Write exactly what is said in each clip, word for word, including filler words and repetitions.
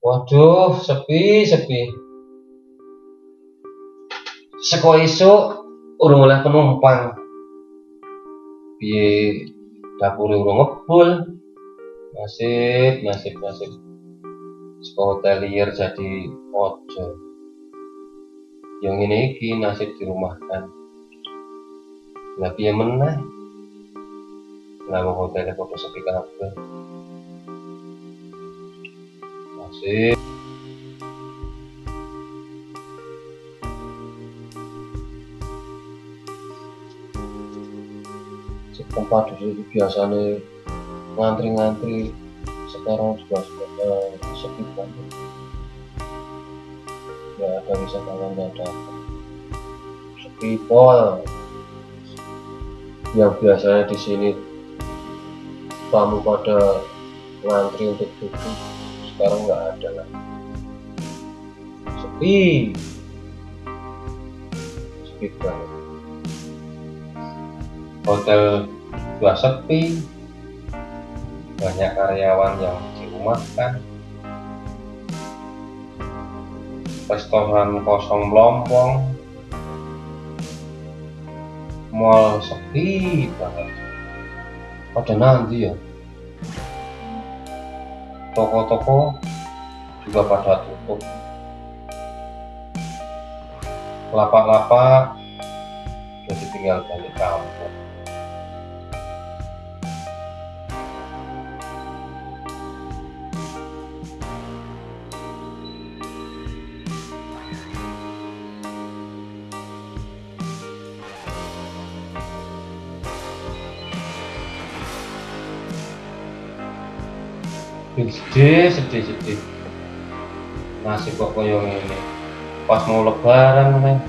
Waduh, sepi sepi. Seko esuk urung oleh penumpang. Piye dapure urung ngebul. Nasib, nasib, nasib. Seko hotelier jadi ojo. Yang ngene iki nasib dirumahkan. Lah piye meneh? Lah wong hotele kok sepi kabeh. Nasib. Tempat duduk biasanya ngantri-ngantri, sekarang juga sudah sepi banget. Nggak ada wisatawan yang datang, sepi pol. Yang biasanya di sini tamu pada ngantri untuk duduk, sekarang nggak ada lagi. Sepi, sepi banget. Hotel juga sepi, banyak karyawan yang dirumahkan, restoran kosong melompong, mall sepi banget. Pada nanti ya, toko-toko juga pada tutup, lapak-lapak jadi tinggal balik kampung. Sedih, sedih, sedih. Nasib kok koyo ngene. Pas mau lebaran nih.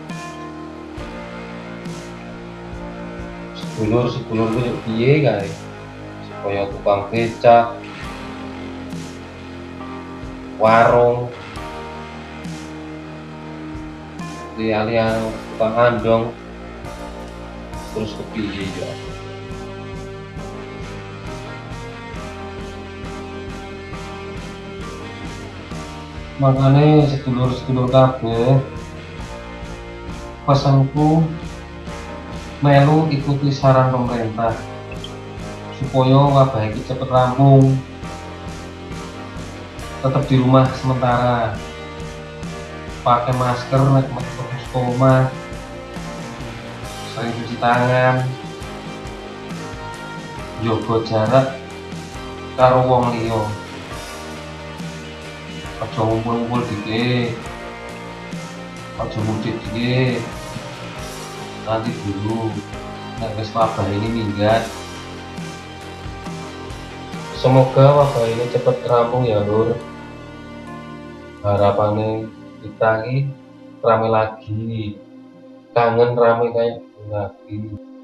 Sedulur-sedulur ku yo piye kae? Supaya tukang becak, warung, liya-liya tukang andong, terus kepiye ya? Makanya sedulur-sedulur kabeh, pesanku melu ikuti saran pemerintah supaya wabah iki cepet rampung. Tetap di rumah sementara, pakai masker nek metu omah, sering cuci tangan, jaga jarak karo wong liya. Aja ngumpul-ngumpul dikit, aja mudik dikit, nanti dulu nek wis wabah ini minggat. Semoga wabah ini cepat rampung ya Lur. Harapannya kita ini rame lagi, kangen rame kayak dulu lagi.